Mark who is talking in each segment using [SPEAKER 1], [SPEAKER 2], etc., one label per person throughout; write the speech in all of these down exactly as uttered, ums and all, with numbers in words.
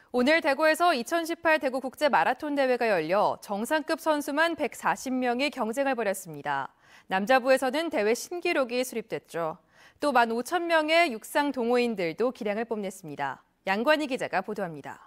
[SPEAKER 1] 오늘 대구에서 이천십팔 대구 국제 마라톤 대회가 열려 정상급 선수만 백사십 명이 경쟁을 벌였습니다. 남자부에서는 대회 신기록이 수립됐죠. 또 만 오천 명의 육상 동호인들도 기량을 뽐냈습니다. 양관희 기자가 보도합니다.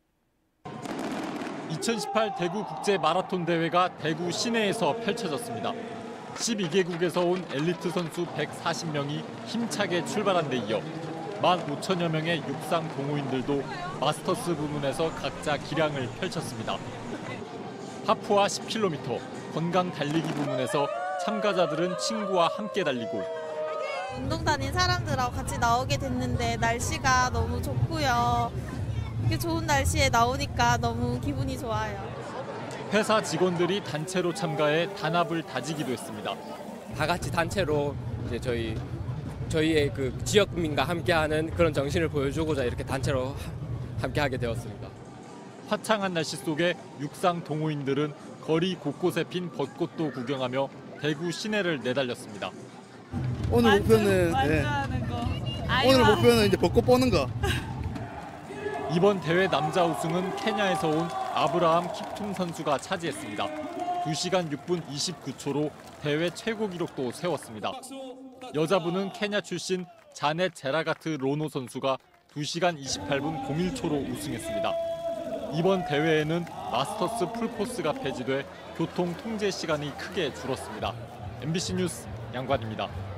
[SPEAKER 2] 이천십팔 대구 국제 마라톤 대회가 대구 시내에서 펼쳐졌습니다. 십이 개국에서 온 엘리트 선수 백사십 명이 힘차게 출발한 데 이어 만 오천여 명의 육상 동호인들도 마스터스 부문에서 각자 기량을 펼쳤습니다. 하프와 십 킬로미터, 건강 달리기 부문에서 참가자들은 친구와 함께 달리고
[SPEAKER 3] 운동 다닌 사람들하고 같이 나오게 됐는데 날씨가 너무 좋고요. 이렇게 좋은 날씨에 나오니까 너무 기분이 좋아요.
[SPEAKER 2] 회사 직원들이 단체로 참가해 단합을 다지기도 했습니다.
[SPEAKER 4] 다 같이 단체로 이제 저희 저희의 그 지역민과 함께하는 그런 정신을 보여주고자 이렇게 단체로 함께하게 되었습니다.
[SPEAKER 2] 화창한 날씨 속에 육상 동호인들은 거리 곳곳에 핀 벚꽃도 구경하며 대구 시내를 내달렸습니다.
[SPEAKER 5] 오늘 목표는 네. 오늘 목표는 이제 벚꽃 보는 거.
[SPEAKER 2] 이번 대회 남자 우승은 케냐에서 온 아브라함 킵퉁 선수가 차지했습니다. 두 시간 육 분 이십구 초로 대회 최고 기록도 세웠습니다. 여자부는 케냐 출신 자넷 제라가트 로노 선수가 두 시간 이십팔 분 공일 초로 우승했습니다. 이번 대회에는 마스터스 풀코스가 폐지돼 교통 통제 시간이 크게 줄었습니다. 엠비씨 뉴스 양관입니다.